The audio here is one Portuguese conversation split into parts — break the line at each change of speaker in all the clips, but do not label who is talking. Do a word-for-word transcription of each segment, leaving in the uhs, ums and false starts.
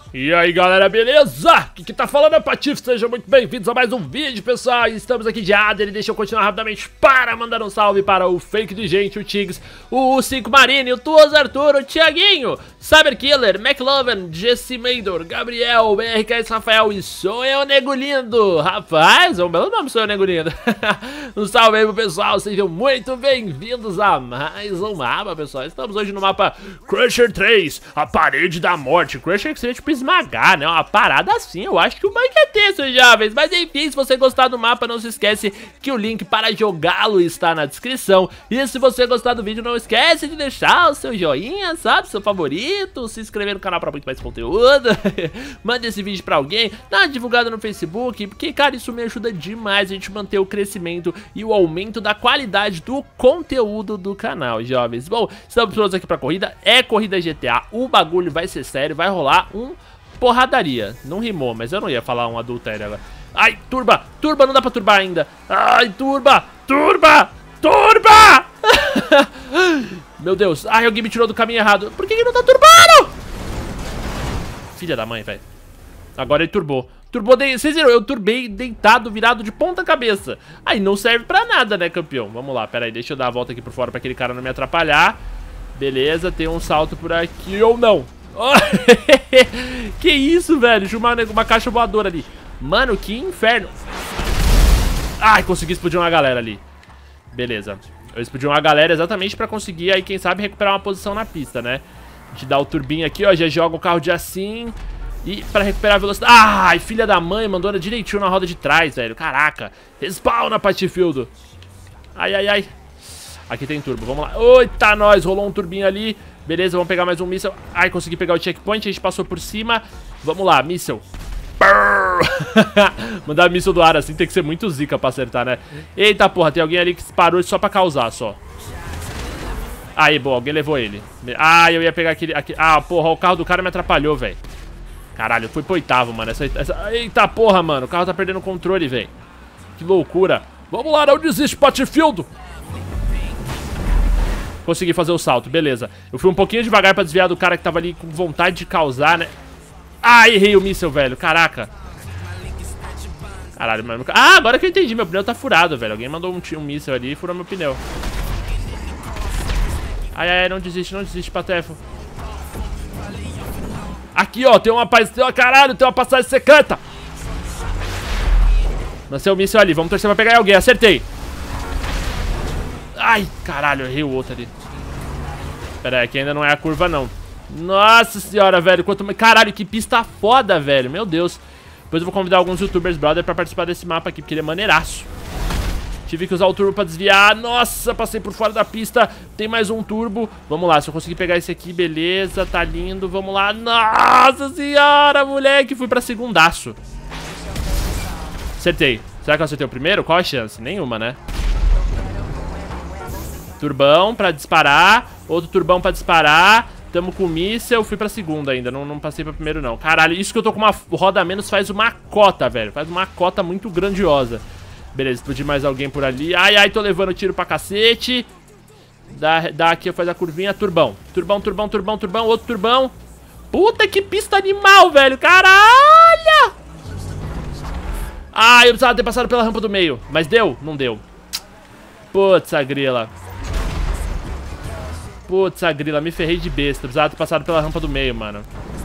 E aí galera, beleza? Aqui que tá falando é Patife, sejam muito bem-vindos a mais um vídeo, pessoal. Estamos aqui de Adder e deixa eu continuar rapidamente para mandar um salve para o Fake de Gente, o Tiggs, o cinco Marine, o Tuas Arthur, o Thiaguinho, Cyberkiller, McLovin, Jesse Maidor, Gabriel, B R K S Rafael e sou eu, Nego Lindo. Rapaz, é um belo nome, sou eu, Nego Lindo. Um salve aí pro pessoal, sejam muito bem-vindos a mais um mapa, pessoal. Estamos hoje no mapa Crusher três, a parede da morte. Crusher que seria tipo esmagar, né? Uma parada assim, eu acho que o Mike é tenso, jovens. Mas enfim, se você gostar do mapa, não se esquece que o link para jogá-lo está na descrição. E se você gostar do vídeo, não esquece de deixar o seu joinha, sabe? Seu favorito, se inscrever no canal para muito mais conteúdo. Mande esse vídeo para alguém, dá uma divulgada no Facebook, porque, cara, isso me ajuda demais a gente manter o crescimento e o aumento da qualidade do conteúdo do canal, jovens. Bom, estamos prontos aqui pra corrida, é corrida G T A, o bagulho vai ser sério, vai rolar um porradaria. Não rimou, mas eu não ia falar um adultério agora. Ai, turba, turba, não dá pra turbar ainda. Ai, turba, turba, turba. Meu Deus, ai, alguém me tirou do caminho errado. Por que que não tá turbando? Filha da mãe, velho. Agora ele turbou. Turbou, de... vocês viram? Eu turbei deitado, virado de ponta cabeça. Aí não serve pra nada, né, campeão? Vamos lá, pera aí, deixa eu dar a volta aqui por fora pra aquele cara não me atrapalhar. Beleza, tem um salto por aqui ou não. Oh, que isso, velho? Tinha uma, uma caixa voadora ali. Mano, que inferno. Ai, consegui explodir uma galera ali. Beleza. Eu explodi uma galera exatamente pra conseguir aí, quem sabe, recuperar uma posição na pista, né? A gente dá o turbinho aqui, ó. Já joga o carro de assim. E pra recuperar a velocidade... Ai, filha da mãe, mandou ela direitinho na roda de trás, velho. Caraca. Respawna, Patifield. Ai, ai, ai. Aqui tem turbo, vamos lá. Eita, nós, rolou um turbinho ali. Beleza, vamos pegar mais um míssil. Ai, consegui pegar o checkpoint, a gente passou por cima. Vamos lá, míssil. Mandar míssil do ar assim tem que ser muito zica pra acertar, né? Eita, porra, tem alguém ali que parou só pra causar, só. Aí, bom, alguém levou ele. Ah, eu ia pegar aquele... aqui. Ah, porra, o carro do cara me atrapalhou, velho. Caralho, eu fui pro oitavo, mano. Essa, essa... Eita, porra, mano, o carro tá perdendo o controle, velho. Que loucura. Vamos lá, não desiste, Patifield. Consegui fazer o salto, beleza. Eu fui um pouquinho devagar pra desviar do cara que tava ali com vontade de causar, né? Ah, errei o míssil, velho, caraca. Caralho, mano. Ah, agora que eu entendi, meu pneu tá furado, velho. Alguém mandou um, um míssil ali e furou meu pneu. Ai, ai, não desiste, não desiste, Patefo. Aqui, ó, tem uma paz... Caralho, tem uma passagem secreta. Lancei o míssil ali, vamos torcer pra pegar alguém, acertei. Ai, caralho, eu errei o outro ali. Pera aí, aqui ainda não é a curva, não. Nossa senhora, velho, quanto... Caralho, que pista foda, velho, meu Deus. Depois eu vou convidar alguns youtubers, brother, pra participar desse mapa aqui, porque ele é maneiraço. Tive que usar o turbo pra desviar. Nossa, passei por fora da pista. Tem mais um turbo. Vamos lá, se eu conseguir pegar esse aqui, beleza, tá lindo. Vamos lá. Nossa senhora, moleque, fui pra segundaço. Acertei. Será que eu acertei o primeiro? Qual a chance? Nenhuma, né? Turbão pra disparar. Outro turbão pra disparar. Tamo com míssel. Fui pra segunda ainda. Não, não passei pra primeiro, não. Caralho, isso que eu tô com uma roda a menos faz uma cota, velho. Faz uma cota muito grandiosa. Beleza, explodi mais alguém por ali. Ai, ai, tô levando tiro pra cacete. Dá, dá aqui, faz a curvinha. Turbão. Turbão, turbão, turbão, turbão. Outro turbão. Puta, que pista animal, velho. Caralho! Ah, eu precisava ter passado pela rampa do meio. Mas deu? Não deu. Putz, a grila. Putz, a grila, me ferrei de besta. Precisava ter passado pela rampa do meio, mano.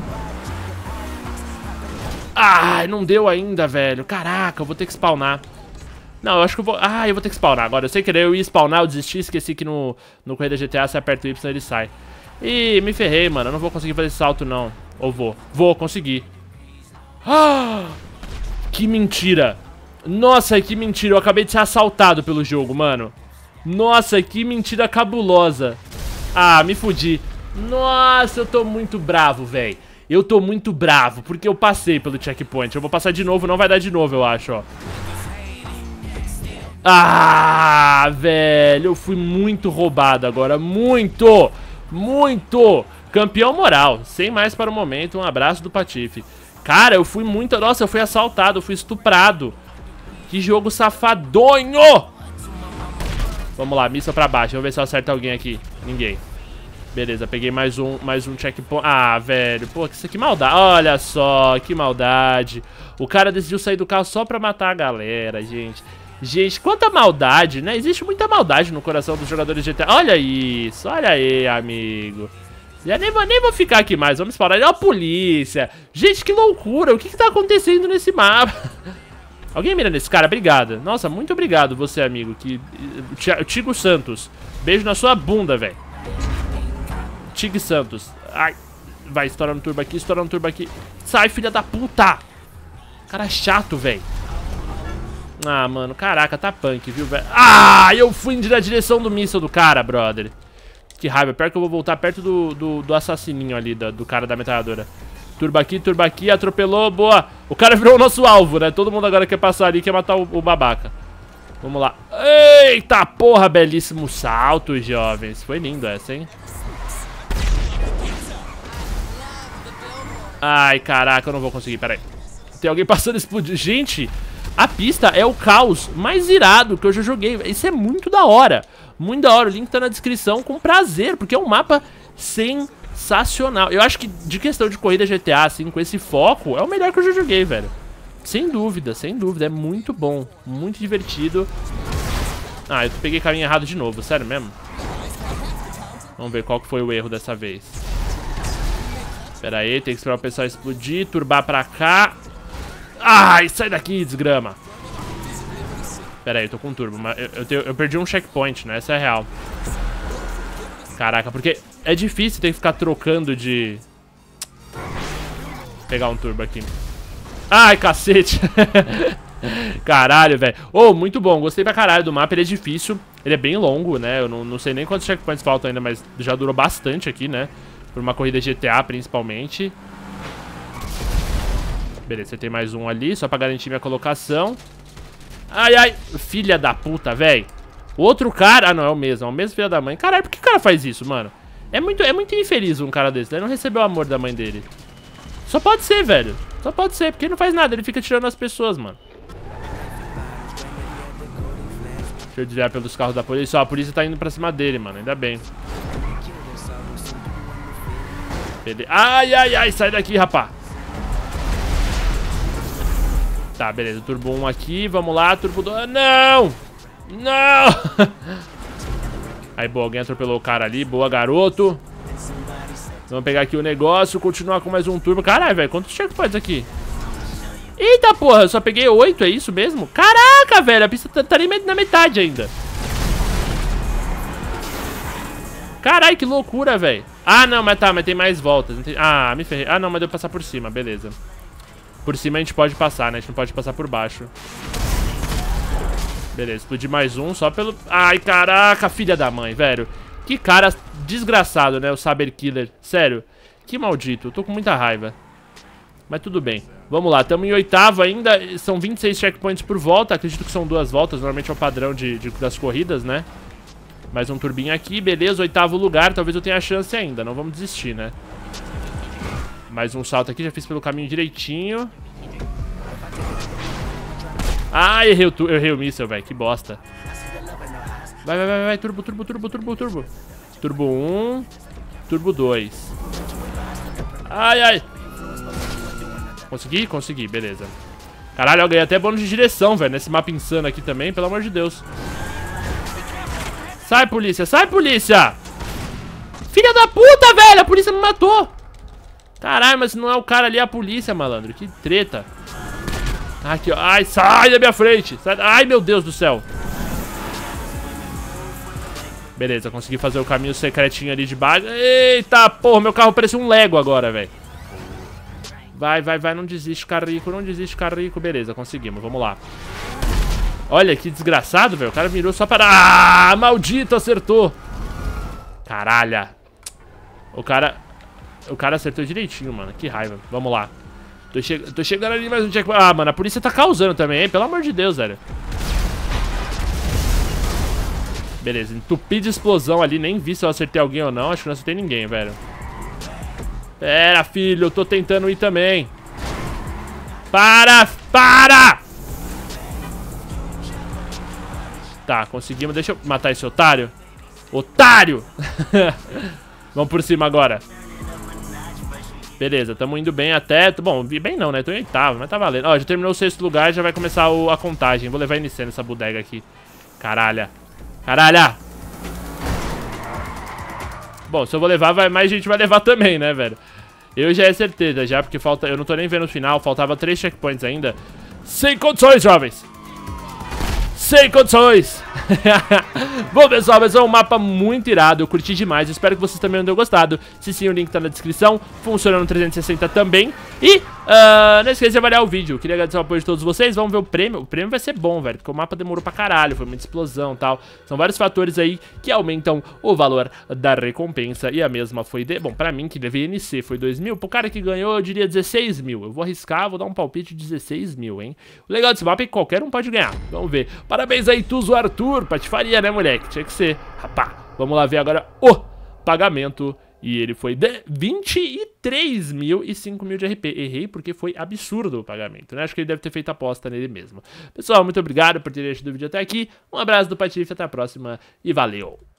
Ai, não deu ainda, velho. Caraca, eu vou ter que spawnar. Não, eu acho que eu vou... Ah, eu vou ter que spawnar agora. Eu sei que eu ia spawnar, eu desisti. Esqueci que no, no Corrida G T A, você aperta o Y e ele sai. Ih, me ferrei, mano. Eu não vou conseguir fazer esse salto, não. Ou vou? Vou, consegui. Ah, que mentira. Nossa, que mentira. Eu acabei de ser assaltado pelo jogo, mano. Nossa, que mentira cabulosa. Ah, me fudi. Nossa, eu tô muito bravo, velho. Eu tô muito bravo, porque eu passei pelo checkpoint. Eu vou passar de novo, não vai dar de novo, eu acho, ó. Ah, velho, eu fui muito roubado agora. Muito, muito. Campeão moral, sem mais para o momento. Um abraço do Patife. Cara, eu fui muito... Nossa, eu fui assaltado, eu fui estuprado. Que jogo safadonho. Vamos lá, missa pra baixo. Vamos ver se eu acerto alguém aqui. Ninguém. Beleza, peguei mais um, mais um checkpoint. Ah, velho, pô, que, que maldade. Olha só, que maldade. O cara decidiu sair do carro só pra matar a galera, gente. Gente, quanta maldade, né? Existe muita maldade no coração dos jogadores de G T A. Olha isso, olha aí, amigo. Já nem vou, nem vou ficar aqui mais, vamos explorar. Olha a polícia. Gente, que loucura, o que que tá acontecendo nesse mapa? Alguém mira nesse cara? Obrigado. Nossa, muito obrigado você, amigo. Que... Tigo Santos. Beijo na sua bunda, velho. Tig Santos. Ai. Vai, estourando turbo aqui, estourando turbo aqui. Sai, filha da puta. Cara chato, velho. Ah, mano, caraca, tá punk, viu, velho? Ah, eu fui na direção do míssil do cara, brother. Que raiva, pior que eu vou voltar perto do, do, do assassininho ali, do, do cara da metralhadora. Turbo aqui, turbo aqui, atropelou, boa. O cara virou o nosso alvo, né? Todo mundo agora quer passar ali, quer matar o, o babaca. Vamos lá. Eita porra, belíssimo salto, jovens. Foi lindo essa, hein? Ai, caraca, eu não vou conseguir, peraí. Tem alguém passando explodindo. Gente, a pista é o caos mais irado que eu já joguei. Isso é muito da hora. Muito da hora, o link tá na descrição com prazer, porque é um mapa sensacional. Eu acho que de questão de corrida G T A, assim, com esse foco, é o melhor que eu já joguei, velho. Sem dúvida, sem dúvida, é muito bom. Muito divertido. Ah, eu peguei caminho errado de novo, sério mesmo? Vamos ver qual que foi o erro dessa vez. Pera aí, tem que esperar o pessoal explodir, turbar pra cá. Ai, sai daqui, desgrama. Pera aí, eu tô com turbo, mas eu, eu, tenho, eu perdi um checkpoint, né? Essa é a real. Caraca, porque é difícil ter que ficar trocando de... Pegar um turbo aqui. Ai, cacete. Caralho, velho. Oh, muito bom, gostei pra caralho do mapa, ele é difícil. Ele é bem longo, né? Eu não, não sei nem quantos checkpoints faltam ainda, mas já durou bastante aqui, né? Por uma corrida G T A, principalmente. Beleza, você tem mais um ali, só pra garantir minha colocação. Ai, ai. Filha da puta, velho. Outro cara... Ah, não, é o mesmo. É o mesmo filho da mãe. Caralho, por que o cara faz isso, mano? É muito, é muito infeliz um cara desse. Ele não recebeu o amor da mãe dele. Só pode ser, velho. Só pode ser, porque ele não faz nada. Ele fica tirando as pessoas, mano. Deixa eu desviar pelos carros da polícia. Ó, a polícia tá indo pra cima dele, mano. Ainda bem. Beleza. Ai, ai, ai. Sai daqui, rapá. Tá, beleza. Turbo um aqui. Vamos lá. Turbo dois. Não! Não! Aí, boa. Alguém atropelou o cara ali. Boa, garoto. Vamos pegar aqui o negócio. Continuar com mais um turbo. Caralho, velho. Quantos checkpoints aqui? Eita, porra. Eu só peguei oito. É isso mesmo? Caraca, velho. A pista tá, tá ali na metade ainda. Caralho, que loucura, velho. Ah, não. Mas tá. Mas tem mais voltas. Ah, me ferrei. Ah, não. Mas deu pra passar por cima. Beleza. Por cima a gente pode passar, né? A gente não pode passar por baixo. Beleza, explodir mais um só pelo... Ai, caraca, filha da mãe, velho. Que cara desgraçado, né? O Saber Killer. Sério, que maldito. Eu tô com muita raiva. Mas tudo bem. Vamos lá, estamos em oitavo ainda. São vinte e seis checkpoints por volta. Acredito que são duas voltas. Normalmente é o padrão de, de, das corridas, né? Mais um turbinho aqui, beleza. Oitavo lugar, talvez eu tenha chance ainda. Não vamos desistir, né? Mais um salto aqui, já fiz pelo caminho direitinho. Ah, errei o, eu errei o míssel, velho, que bosta. Vai, vai, vai, vai, turbo, turbo, turbo, turbo, turbo. Turbo um, turbo dois. Ai, ai. Consegui? Consegui, beleza. Caralho, eu ganhei até bônus de direção, velho, nesse mapa insano aqui também, pelo amor de Deus. Sai, polícia, sai, polícia. Filha da puta, velho, a polícia me matou. Caralho, mas não é o cara ali, é a polícia, malandro. Que treta. Aqui, ó. Ai, sai da minha frente. Sai... Ai, meu Deus do céu. Beleza, consegui fazer o caminho secretinho ali de baixo. Eita, porra, meu carro parece um Lego agora, velho. Vai, vai, vai, não desiste, carrico. Não desiste, carrico. Beleza, conseguimos, vamos lá. Olha, que desgraçado, velho. O cara mirou só para... Ah, maldito, acertou. Caralho. O cara... O cara acertou direitinho, mano. Que raiva. Vamos lá. Tô, che tô chegando ali mais um checkpoint. Ah, mano, a polícia tá causando também, hein? Pelo amor de Deus, velho. Beleza, entupi de explosão ali. Nem vi se eu acertei alguém ou não. Acho que não acertei ninguém, velho. Pera, filho. Eu tô tentando ir também. Para! Para! Tá, conseguimos. Deixa eu matar esse otário. Otário! Vamos por cima agora. Beleza, tamo indo bem até... Bom, bem não, né? Tô em oitavo, mas tá valendo. Ó, já terminou o sexto lugar, já vai começar o, a contagem. Vou levar iniciando essa bodega aqui. Caralho. Caralho. Bom, se eu vou levar, vai, mais gente vai levar também, né, velho? Eu já é certeza, já, porque falta... Eu não tô nem vendo o final, faltava três checkpoints ainda. Sem condições, jovens! Sem condições! Bom, pessoal, mas é um mapa muito irado, eu curti demais, espero que vocês também tenham gostado. Se sim, o link tá na descrição, funciona no trezentos e sessenta também. E, uh, não esqueça de avaliar o vídeo, queria agradecer o apoio de todos vocês. Vamos ver o prêmio, o prêmio vai ser bom, velho, porque o mapa demorou pra caralho, foi muita explosão e tal. São vários fatores aí que aumentam o valor da recompensa. E a mesma foi, de... bom, pra mim que levei N C foi dois mil, pro cara que ganhou eu diria dezesseis mil. Eu vou arriscar, vou dar um palpite de dezesseis mil, hein. O legal desse mapa é que qualquer um pode ganhar, vamos ver. Parabéns aí, Tuzo Arthur, patifaria, né, moleque? Tinha que ser. Rapá, vamos lá ver agora o pagamento. E ele foi de vinte e três mil e cinco mil de R P. Errei porque foi absurdo o pagamento, né? Acho que ele deve ter feito aposta nele mesmo. Pessoal, muito obrigado por terem assistido o vídeo até aqui. Um abraço do Patife, até a próxima e valeu!